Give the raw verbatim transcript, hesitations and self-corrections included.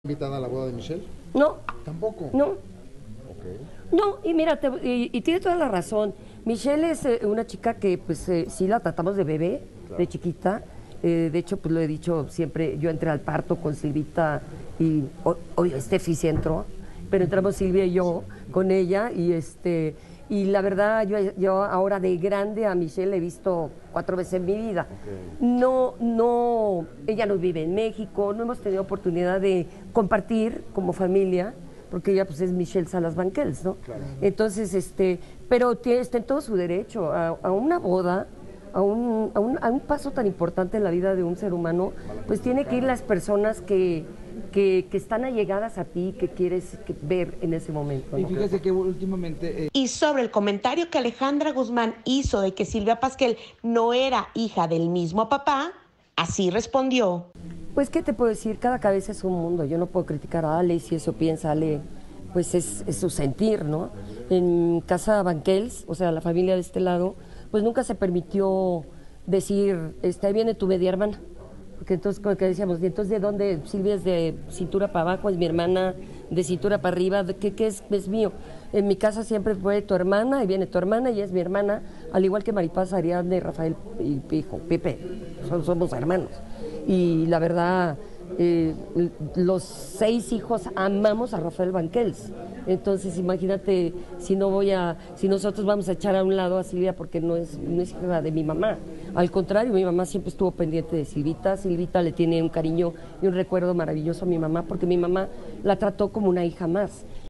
¿Invitada a la boda de Michelle? No. ¿Tampoco? No. Okay. No, y mira, te, y, y tiene toda la razón. Michelle es eh, una chica que pues eh, sí la tratamos de bebé, claro, de chiquita. Eh, de hecho, pues lo he dicho siempre, yo entré al parto con Silvita y obvio Steffi sí entró, pero entramos Silvia y yo con ella y este y la verdad yo, yo ahora de grande a Michelle he visto cuatro veces en mi vida. Okay. No, no, ella no vive en México, no hemos tenido oportunidad de compartir como familia, porque ella pues es Michelle Salas Banquels, ¿no? Claro. Entonces, este, pero tiene, está en todo su derecho a, a una boda, a un, a, un, a un paso tan importante en la vida de un ser humano, pues tiene que ir las personas que, que, que están allegadas a ti, que quieres que ver en ese momento, ¿no? Y fíjese que últimamente... Eh... Y sobre el comentario que Alejandra Guzmán hizo de que Silvia Pasquel no era hija del mismo papá, así respondió. Pues, ¿qué te puedo decir? Cada cabeza es un mundo. Yo no puedo criticar a Ale, si eso piensa Ale, pues es, es su sentir, ¿no? En casa Banquels, o sea, la familia de este lado, pues nunca se permitió decir, este, ahí viene tu media hermana. Porque entonces, como que decíamos, ¿y entonces de dónde? Silvia es de cintura para abajo, es mi hermana, de cintura para arriba, ¿qué, qué es? Es mío. En mi casa siempre fue tu hermana, y viene tu hermana, y es mi hermana, al igual que Maripaz, Ariadne, Rafael y Pijo, Pepe, son, somos hermanos. Y la verdad, eh, los seis hijos amamos a Rafael Banquels. Entonces, imagínate si no voy a, si nosotros vamos a echar a un lado a Silvia porque no es, no es hija de mi mamá. Al contrario, mi mamá siempre estuvo pendiente de Silvita. Silvita le tiene un cariño y un recuerdo maravilloso a mi mamá porque mi mamá la trató como una hija más.